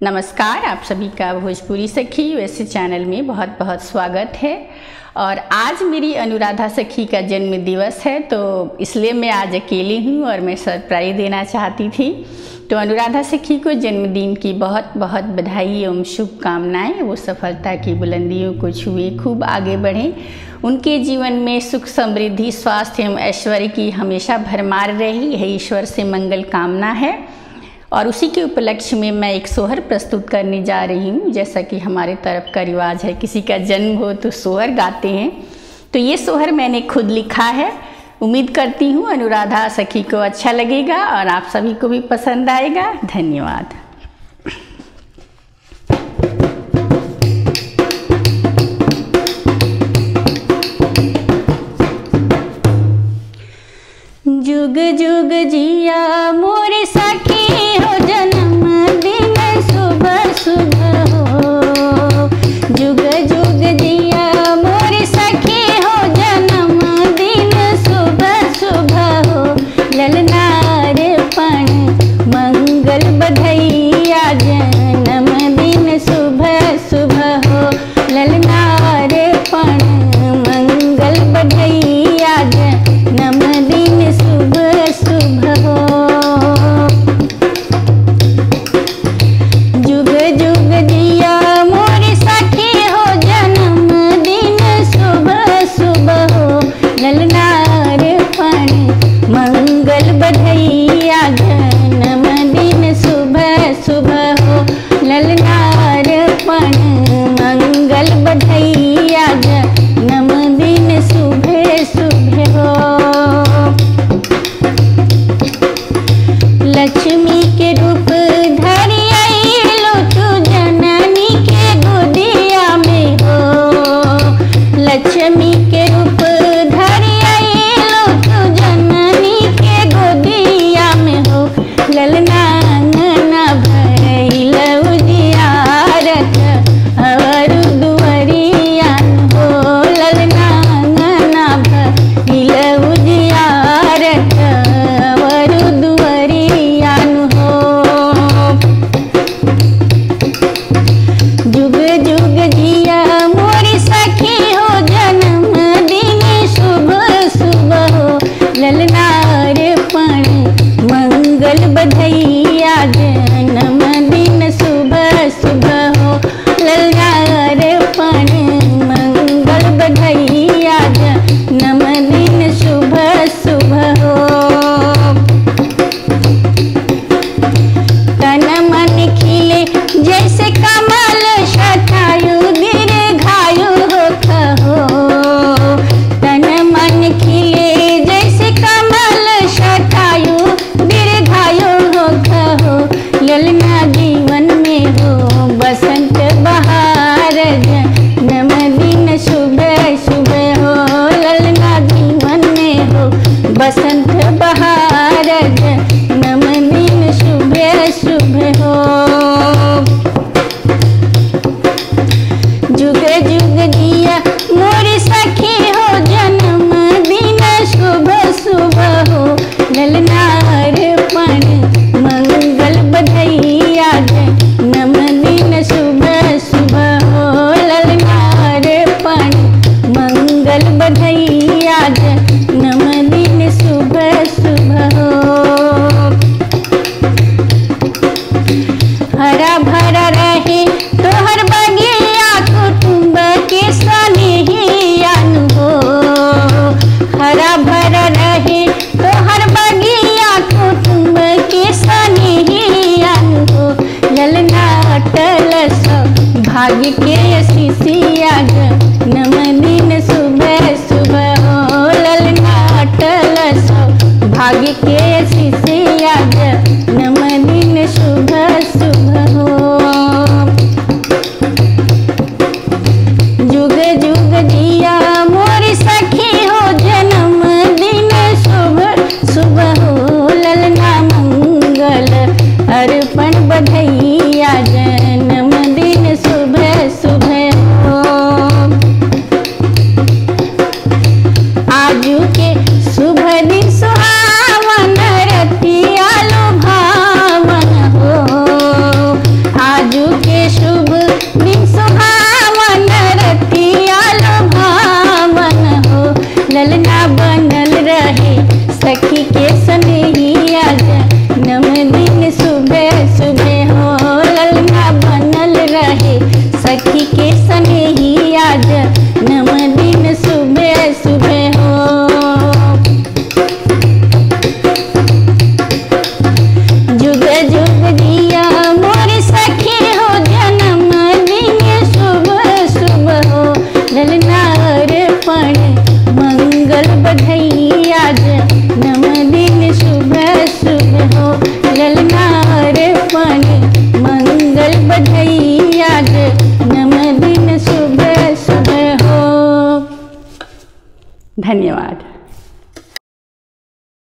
नमस्कार, आप सभी का भोजपुरी सखी वैसे चैनल में बहुत बहुत स्वागत है। और आज मेरी अनुराधा सखी का जन्म दिवस है, तो इसलिए मैं आज अकेली हूँ और मैं सरप्राइज़ देना चाहती थी। तो अनुराधा सखी को जन्मदिन की बहुत बहुत बधाई एवं शुभकामनाएँ। वो सफलता की बुलंदियों को छुए, खूब आगे बढ़ें, उनके जीवन में सुख समृद्धि स्वास्थ्य एवं ऐश्वर्य की हमेशा भरमार रहे, यही ईश्वर से मंगल कामना है। और उसी के उपलक्ष्य में मैं एक सोहर प्रस्तुत करने जा रही हूँ। जैसा कि हमारे तरफ का रिवाज है, किसी का जन्म हो तो सोहर गाते हैं, तो ये सोहर मैंने खुद लिखा है। उम्मीद करती हूँ अनुराधा सखी को अच्छा लगेगा और आप सभी को भी पसंद आएगा। धन्यवाद। जुग जुग जिया मोरे सखी हो, जन्मदिन सुबह सुबह हो। जुग जुग जिया मोरे सखी हो, जन्मदिन सुबह सुबह हो। ललनार पण मंगल बधैया, जन्मदिन सुबह सुबह हो। ललनार पण मंगल बधैया, जन्मदिन सुबह सुबह हो। जुग जुग जिया मोरी सखी हो, जन्मदिन सुबह सुबह हो। ललनार पण मंगल बधैया, जन्मदिन सुबह सुबह हो। ललनार पण मंगल बधैया, जन्मदिन सुबह सुबह हो। लक्ष्मी के रूप धरि आइलो तू, जननी के गोदिया में हो। लक्ष्मी के रूप धरि आइलो तू, जननी के गोदिया में हो। ललना अंगना भइल उजियारत, और दुआरिया हो। ललना अंगना भइल उजियारत, और दुआरिया हो। जुग जुग जिया मोरी सखी हो, जन्मदिन सुबह सुबह हो। ललनार पण मंगल बधैया, जन्मदिन सुबह सुबह हो। ललनार पण मंगल बधैया, जन्मदिन सुबह सुबह हो। तन मन खिले जैसे कमल, शतायु दीर्घायु हो कहो। तन मन खिले जैसे कमल, शतायु दीर्घायु हो कहो। ललना जीवन में हो बसंत बहार, जन्मदिन सुबह सुबह हो। ललना जीवन में हो बसंत बहार, जन्मदिन सुबह सुबह हो। जुग जुग जिया मोरी सखी हो, जन्मदिन सुबह सुबह हो। ललनार पण मंगल बधैया, जन्मदिन सुबह सुबह हो। ललनार पण मंगल बधैया, जन्मदिन सुबह सुबह हो। हरा भरा